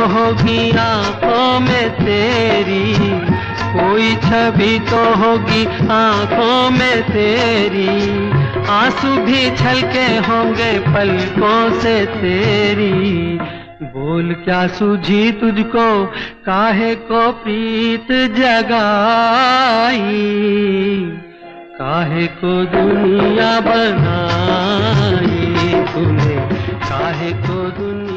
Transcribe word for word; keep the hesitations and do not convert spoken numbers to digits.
होगी आंखों में तेरी, कोई छवि तो होगी आंखों में तेरी, आंसू भी छलके होंगे पलकों से तेरी। बोल क्या सूझी तुझको, काहे को प्रीत जगाई, काहे को दुनिया बनाई तूने, काहे को दुनिया